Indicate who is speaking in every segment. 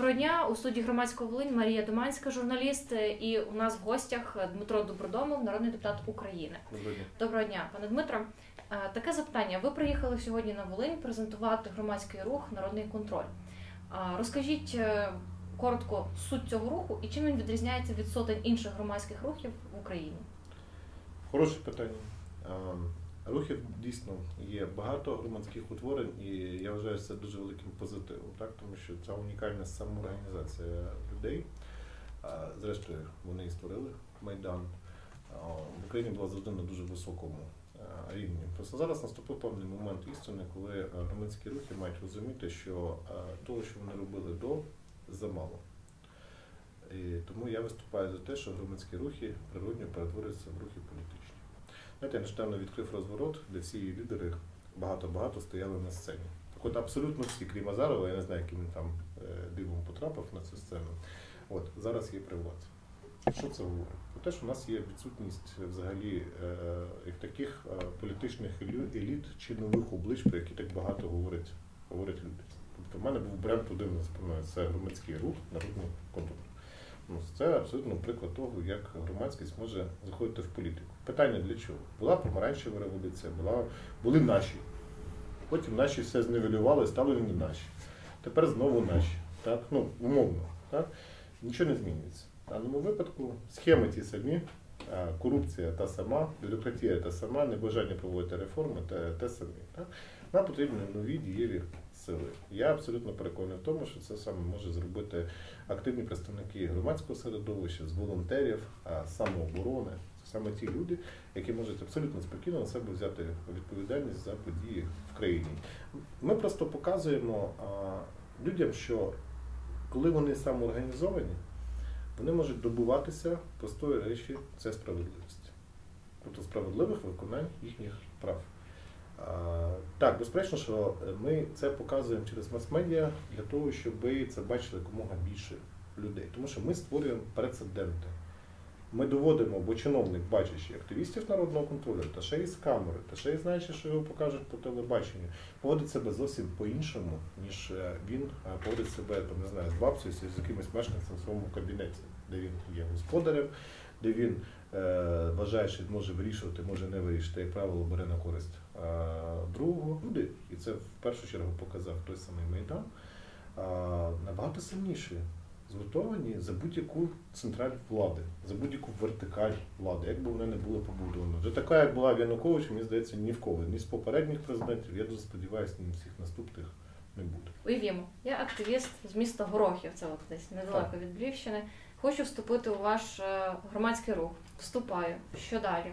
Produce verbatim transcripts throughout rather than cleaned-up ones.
Speaker 1: Доброго дня, у студії Громадського Волинь Марія Доманська, журналіст, і у нас в гостях Дмитро Добродомов, народний депутат України.
Speaker 2: Доброго дня.
Speaker 1: Доброго дня, пане Дмитро. Таке запитання. Ви приїхали сьогодні на Волинь презентувати громадський рух «Народний контроль». Розкажіть коротко суть цього руху і чим він відрізняється від сотень інших громадських рухів в Україні?
Speaker 2: Хороше питання. Рухів дійсно є багато громадських утворень, і я вважаю це дуже великим позитивом, так? Тому що це унікальна самоорганізація людей. Зрештою, вони і створили Майдан. В Україні була завжди на дуже високому рівні. Просто зараз наступив певний момент істини, коли громадські рухи мають розуміти, що того, що вони робили до, замало. І тому я виступаю за те, що громадські рухи природньо перетворюються в рухи політичні. Знаєте, я нещодавно відкрив розворот, де всі лідери багато-багато стояли на сцені. Так от абсолютно всі, крім Азарова, я не знаю, яким він там дивом потрапив на цю сцену, от, зараз є при владі. Що це говорить? Про те, що у нас є відсутність взагалі е, таких е, політичних еліт чи нових облич, про які так багато говорять, говорять люди. Тобто в мене був бренд один, це громадський рух, народний контроль. Ну, це абсолютно приклад того, як громадськість може заходити в політику. Питання для чого? Була помаранчева революція, була, були наші. Потім наші все зневелювали, стали не наші. Тепер знову наші. Так? Ну, умовно. Так? Нічого не змінюється. В даному випадку схеми ті самі, корупція та сама, бюрократія та сама, небажання проводити реформи та те самі. Так? Нам потрібні нові дієві сили. Я абсолютно переконаний в тому, що це саме може зробити активні представники громадського середовища, з волонтерів, самооборони. Це саме ті люди, які можуть абсолютно спокійно на себе взяти відповідальність за події в країні. Ми просто показуємо людям, що коли вони самоорганізовані, вони можуть добуватися простої речі – це справедливість. Тобто справедливих виконань їхніх прав. А, так, безперечно, що ми це показуємо через мас-медіа для того, щоб це бачили якомога більше людей. Тому що ми створюємо прецеденти. Ми доводимо, бо чиновник, бачачи активістів народного контролю, та ще й з камери, та ще й знаючи, що його покажуть по телебаченню, поводить себе зовсім по-іншому, ніж він поводить себе, там, не знаю, з бабцею, з якимось мешканцем в своєму кабінеті, де він є господарем, де він е, вважає, що може вирішувати, може не вирішити, як правило, бере на користь е, другого. Люди, і це в першу чергу показав той самий Майдан, е, набагато сильніші. Згуртовані за будь-яку централь влади, за будь-яку вертикаль влади, як би вона не була побудована. Вже така, як була в Януковича, мені здається, ні в кого. Ні з попередніх президентів, я дуже сподіваюся, ні всіх наступних не буде.
Speaker 1: Уявімо, я активіст з міста Горохів, це от десь недалеко від Львівщини. Хочу вступити у ваш громадський рух. Вступаю. Що далі?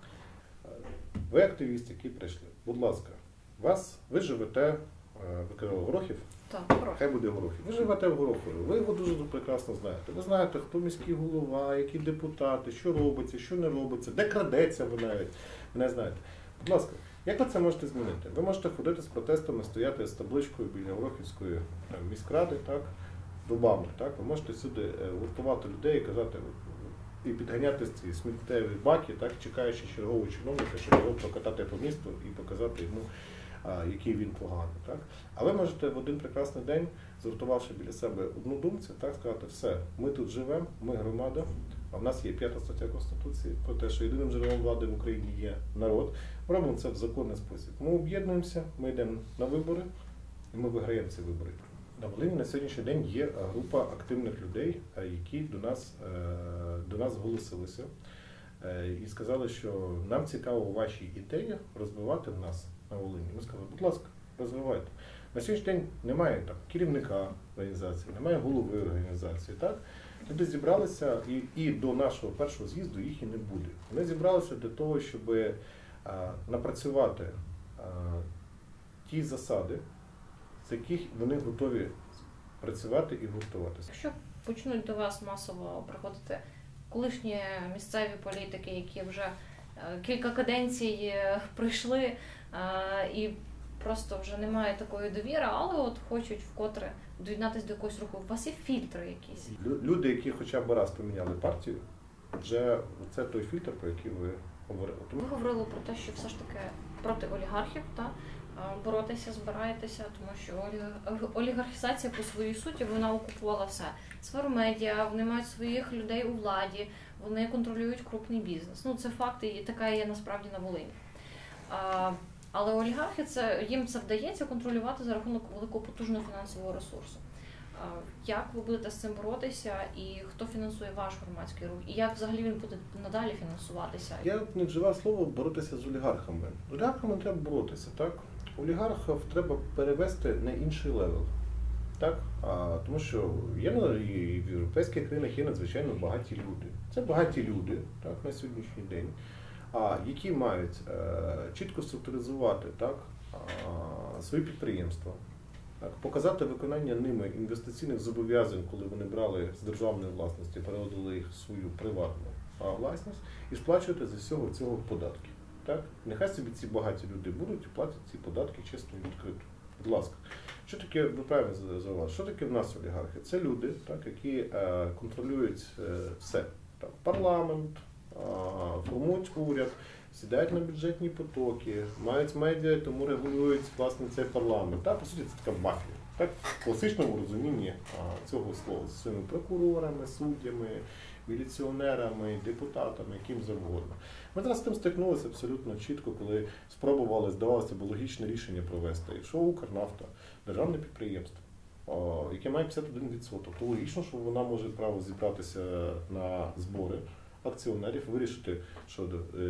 Speaker 2: Ви активіст, які прийшли. Будь ласка, вас, ви живете, ви казали, Горохів?
Speaker 1: Так, Горохів.
Speaker 2: Хай буде Горохів. Ви живете в Горохові, ви його дуже прекрасно знаєте. Ви знаєте, хто міський голова, які депутати, що робиться, що не робиться, де крадеться ви навіть. Ви не знаєте. Будь ласка, як ви це можете змінити? Ви можете ходити з протестами, стояти з табличкою біля Горохівської там, міськради, так, добами. Так? Ви можете сюди гуртувати людей і казати, і підганяти ці сміттєві баки, так, чекаючи чергового чиновника, щоб його прокатати по місту і показати йому, який він поганий. Так? А ви можете в один прекрасний день, згуртувавши біля себе однодумців, так, сказати, все, ми тут живемо, ми громада, а в нас є п'ята стаття Конституції про те, що єдиним джерелом влади в Україні є народ. Ми робимо це в законний спосіб. Ми об'єднуємося, ми йдемо на вибори, і ми виграємо ці вибори. На Волині на сьогоднішній день є група активних людей, які до нас, до нас зголосилися і сказали, що нам цікаво ваші ідеї розвивати в нас на Волині. Ми сказали, будь ласка, розвивайте. На сьогоднішній день немає там, керівника організації, немає голови організації. Так? Люди зібралися, і, і до нашого першого з'їзду їх і не буде. Вони зібралися для того, щоб а, напрацювати а, ті засади, з яких вони готові працювати і гуртуватися.
Speaker 1: Якщо почнуть до вас масово приходити колишні місцеві політики, які вже кілька каденцій пройшли і просто вже немає такої довіри, але от хочуть вкотре доєднатися до якогось руху. У вас є фільтри якісь?
Speaker 2: Люди, які хоча б раз поміняли партію, вже це той фільтр, про який ви говорили.
Speaker 1: Ви говорили про те, що все ж таки проти олігархів, та? боротися, збираєтеся, тому що олігархізація по своїй суті, вона окупувала все. Сферу медіа, вони мають своїх людей у владі, вони контролюють крупний бізнес. Ну, це факт, і така є насправді на Волині. А, але олігархи, це, їм це вдається контролювати за рахунок великопотужного фінансового ресурсу. А, як ви будете з цим боротися, і хто фінансує ваш громадський рух, і як взагалі він буде надалі фінансуватися?
Speaker 2: Я не вживав слово боротися з олігархами. З олігархами треба боротися, так? Олігархів треба перевести на інший левел. Так? А, тому що є і в європейських країнах є надзвичайно багаті люди. Це багаті люди, так, на сьогоднішній день, а, які мають а, чітко структуризувати, так, а, свої підприємства, так, показати виконання ними інвестиційних зобов'язань, коли вони брали з державної власності, переводили їх в свою приватну а, власність і сплачувати з усього цього податки. Так? Нехай собі ці багаті люди будуть і платять ці податки чесно і відкрито. Будь ласка. Що таке, ви правильно зауважили, що таке в нас олігархи? Це люди, так, які е, контролюють е, все. Так, парламент, е, формують уряд, сідають на бюджетні потоки, мають медіа, тому регулюють власне цей парламент. Так, по суті, це така мафія. Так, в класичному розумінні е, цього слова з своїми прокурорами, суддями, міліціонерами, депутатами, яким завгодно. Ми зараз з тим стикнулися абсолютно чітко, коли спробували, здавалося б, логічне рішення провести. Якщо Укрнафта, державне підприємство, яке має п'ятдесят один відсоток, то логічно, що вона може право зібратися на збори акціонерів, вирішити, що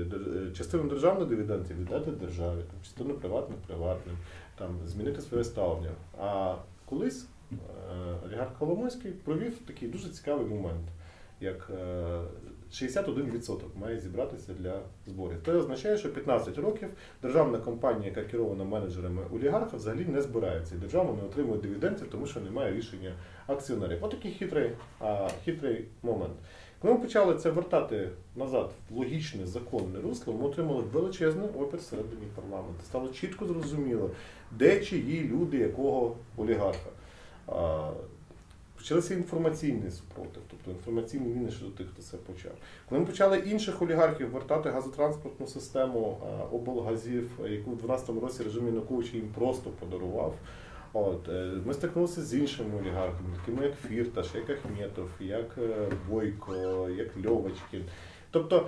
Speaker 2: частину державних дивідендів віддати державі, частину приватних приватним, там, змінити своє ставлення. А колись олігарх Коломойський провів такий дуже цікавий момент, як шістдесят один відсоток має зібратися для зборів. Це означає, що п'ятнадцять років державна компанія, яка керована менеджерами олігарха, взагалі не збирається. І держава не отримує дивідендів, тому що немає рішення акціонерів. Ось такий хитрий, а, хитрий момент. Коли ми почали це вертати назад в логічне, законне русло, ми отримали величезний опір всередині парламенту. Стало чітко зрозуміло, де чиї люди якого олігарха. А, Почалися інформаційні супротив, тобто інформаційні війни щодо тих, хто це почав. Коли ми почали інших олігархів вертати газотранспортну систему облгазів, яку в дванадцятому році режим Януковича їм просто подарував, от, ми стикнулися з іншими олігархами, такими як Фірташ, як Ахметов, як Бойко, як Льовочкін. Тобто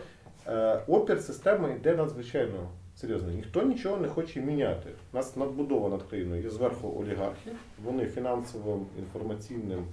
Speaker 2: опір системи йде надзвичайно серйозно. Ніхто нічого не хоче міняти. У нас надбудова над країною є зверху олігархів, вони фінансовим, інформаційним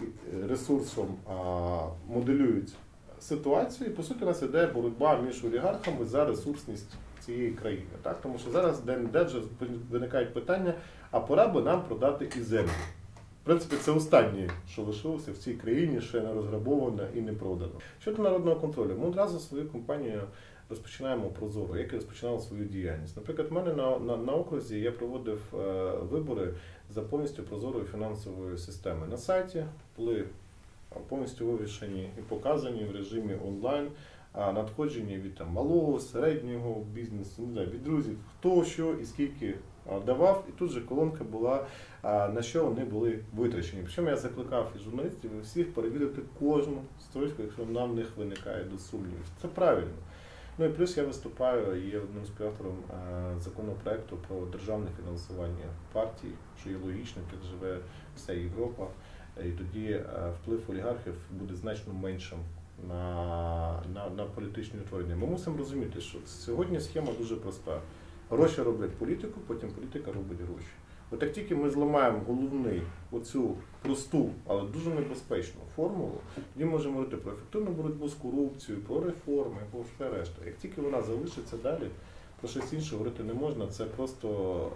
Speaker 2: ресурсом а, моделюють ситуацію, і по суті у нас іде боротьба між олігархами за ресурсність цієї країни. Так? Тому що зараз де-не-де вже виникають питання, а пора би нам продати і землю. В принципі, це останнє, що лишилося в цій країні, ще не розграбовано і не продано. Щодо народного контролю, ми одразу свою компанію розпочинаємо прозоро, як і розпочинали свою діяльність. Наприклад, в мене на, на, на окрузі я проводив е, вибори за повністю прозорою фінансовою системою. На сайті були повністю вивішені і показані в режимі онлайн а надходження від там, малого, середнього бізнесу, не знаю, від друзів, хто що і скільки а, давав. І тут же колонка була, а, на що вони були витрачені. Причому я закликав і журналістів, і всіх перевірити кожну строчку, якщо нам в них виникає до сумнівів. Це правильно. Ну і плюс я виступаю і є одним з співавтором законопроекту про державне фінансування партій, що є логічним, так живе вся Європа. І тоді вплив олігархів буде значно меншим на, на, на політичні утворення. Ми мусимо розуміти, що сьогодні схема дуже проста. Гроші роблять політику, потім політика робить гроші. От як тільки ми зламаємо головний, оцю просту, але дуже небезпечну формулу, тоді можемо говорити про ефективну боротьбу з корупцією, про реформи, про все решта. Як тільки вона залишиться далі, про щось інше говорити не можна. Це просто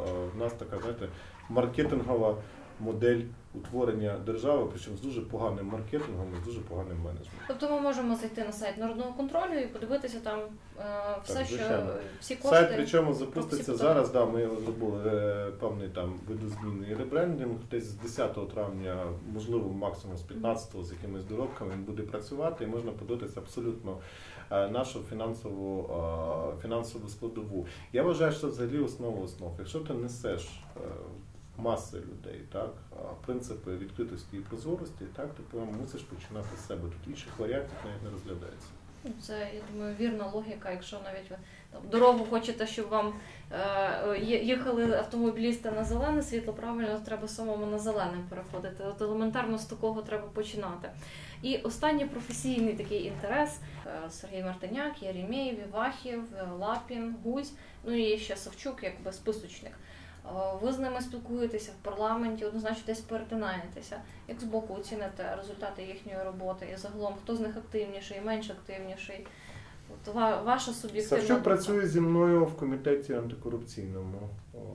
Speaker 2: в нас така, знаєте, маркетингова модель утворення держави, причому з дуже поганим маркетингом і з дуже поганим менеджментом.
Speaker 1: Тобто ми можемо зайти на сайт народного контролю і подивитися там е, все,
Speaker 2: так,
Speaker 1: що всі кошти.
Speaker 2: Сайт, причому запуститься зараз, да, ми зробили е, певний там видозмінний ребрендинг, десь з десятого травня, можливо, максимум з п'ятнадцятого з якимись доробками він буде працювати і можна подивитися абсолютно е, нашу фінансову, е, фінансову складову. Я вважаю, що це взагалі основа основ. Якщо ти несеш е, маси людей, так, принципи відкритості і прозорості, так, ти мусиш починати з себе. Тут інших варіантів навіть не розглядається.
Speaker 1: Ну, це, я думаю, вірна логіка, якщо навіть ви там дорогу хочете, щоб вам е, їхали автомобілісти на зелене світло, правильно, треба самому на зелене переходити. От елементарно з такого треба починати. І останній професійний такий інтерес – Сергій Мартиняк, Єремєєв, Івахів, Лапін, Гузь, ну і ще Савчук, якби списочник. Ви з ними спілкуєтеся в парламенті, однозначно десь перетинаєтеся. Як збоку оціните результати їхньої роботи і загалом, хто з них активніший, менш активніший? От ваша суб'єктивна...
Speaker 2: Савчук працює зі мною в комітеті антикорупційному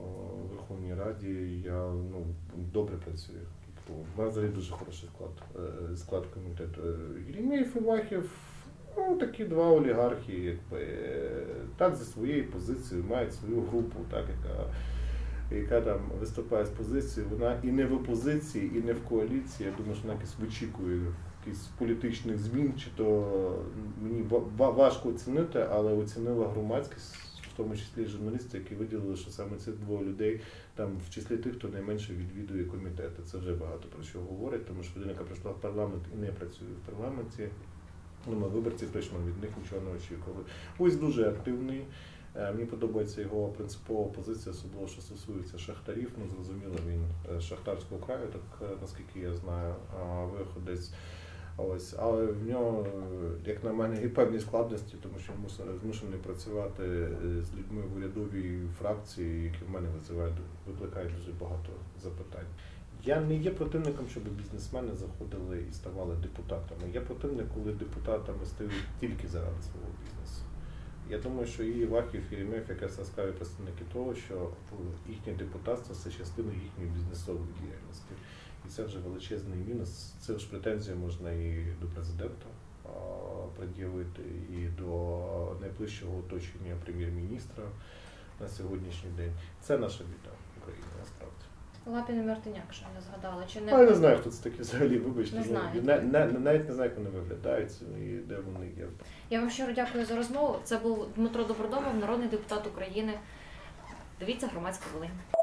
Speaker 2: в Верховній Раді. Я ну, добре працюю. У нас взагалі дуже хороший склад, склад комітету. Єремєєв, Івахів, ну, такі два олігархи, якби, так, за своєю позицією, мають свою групу, так, яка, яка там виступає з позицією. Вона і не в опозиції, і не в коаліції. Я думаю, що вона якось вичікує якихось політичних змін, чи то мені важко оцінити, але оцінила громадськість, в тому числі журналісти, які виділили, що саме ці двоє людей там в числі тих, хто найменше відвідує комітети. Це вже багато про що говорить, тому що людина, яка прийшла в парламент і не працює в парламенті, ну, ми виборці точно від них нічого не очікували. Ось дуже активний. Мені подобається його принципова позиція, особливо, що стосується шахтарів. Ну, зрозуміло, він з Шахтарського краю, так наскільки я знаю, виходець. Ось, але в нього, як на мене, і певні складності, тому що він змушений працювати з людьми в урядовій фракції, які в мене визивають, викликають дуже багато запитань. Я не є противником, щоб бізнесмени заходили і ставали депутатами. Я противник, коли депутатами стають тільки заради свого бізнесу. Я думаю, що і Івахів, і Єремєєв якраз яскраві представники того, що їхнє депутатство – це частина їхньої бізнесової діяльності. І це вже величезний мінус. Це ж претензію можна і до президента пред'явити, і до найближчого оточення прем'єр-міністра на сьогоднішній день. Це наша біда України, насправді.
Speaker 1: Лапін і Мартиняк, що не згадали. Чи не...
Speaker 2: А я не знаю, хто це такі взагалі, вибачте.
Speaker 1: Не знаю.
Speaker 2: Не, не, навіть не знаю, як вони виглядають і де вони є.
Speaker 1: Я вам щиро дякую за розмову. Це був Дмитро Добродомов, народний депутат України. Дивіться «Громадська Волинь».